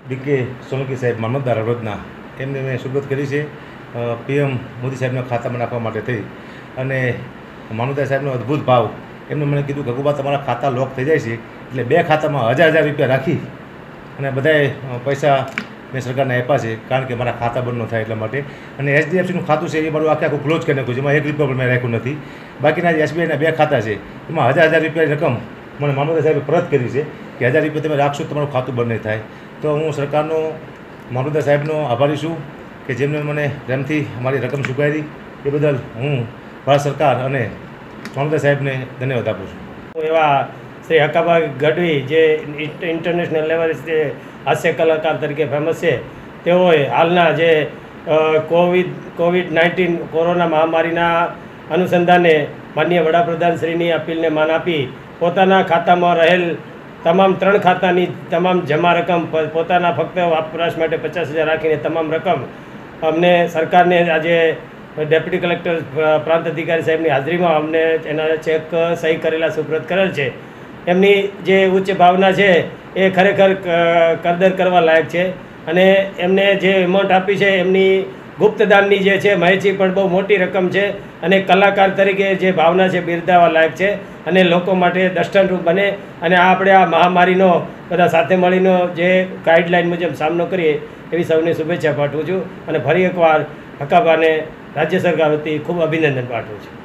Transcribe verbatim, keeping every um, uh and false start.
D કે સોલંકી સાહેબ મામલતદાર હળવદના એમને મેં સુબ્રત કરી છે પીએમ મોદી સાહેબના ખાતામાં નાખવા માટે થઈ અને મામલતદાર સાહેબનો અદ્ભુત ભાવ એમને મને કીધું ગગુબા તમારા ખાતા લોક થઈ જાય છે એટલે બે ખાતામાં હજાર હજાર રૂપિયા રાખી અને બધાએ પૈસા મેં સરકારને આપ્યા છે કારણ કે મારા ખાતા બંધ ન થાય એટલા માટે અને એચડીએફસીનું ખાતું છે એ મારું આખે આખું ક્લોઝ કરી નાખ્યું છે એમાં એક રૂપિયા પણ મેં રાખ્યું નથી બાકીના જે એસબીઆઈના બે ખાતા છે એમાં હજાર હજાર રૂપિયાની રકમ મને મામલતદાર સાહેબે પરત કરી છે કે હજાર રૂપિયા તમે રાખશો તમારું ખાતું બંધ નહીં થાય તો હું સરકારનો મામલતદાર સાહેબનો આભારી છું કે જેમને મને પ્રેમથી અમારી રકમ ચૂકવાવી એ બદલ હું ભારત સરકાર અને મામલતદાર સાહેબને ધન્યવાદ આપું છું। એવા શ્રી હકાભા ગઢવી જે ઇન્ટરનેશનલ લેવલે જે હાસ્ય કલાકાર તરીકે ફેમસ છે, તેઓએ હાલના જે કોવિડ કોવિડ નાઇન્ટીન કોરોના મહામારીના અનુસંધાને માનનીય વડાપ્રધાનશ્રીની અપીલને માન આપી પોતાના ખાતામાં રહેલ તમામ ત્રણ ખાતાની તમામ જમા રકમ પોતાના ફક્ત વપરાશ માટે પચાસ હજાર રાખીને તમામ રકમ અમને સરકારને આજે ડેપ્યુટી કલેક્ટર પ્રાંત અધિકારી સાહેબની હાજરીમાં અમને એના ચેક સહી કરેલા સુપ્રત કરેલ છે। એમની જે ઉચ્ચ ભાવના છે એ ખરેખર કરદર કરવા લાયક છે અને એમને જે એમાઉન્ટ આપી છે એમની ગુપ્તદાનની જે છે માહિતી પણ બહુ મોટી રકમ છે અને કલાકાર તરીકે જે ભાવના છે બિરદાવવા લાયક છે અને લોકો માટે દર્શનરૂપ બને અને આપણે આ મહામારીનો બધા સાથે મળીનો જે ગાઈડલાઇન મુજબ સામનો કરીએ એવી સૌને શુભેચ્છા પાઠવું છું અને ફરી એકવાર હકાભાને રાજ્ય સરકાર વતી ખૂબ અભિનંદન પાઠવું છું।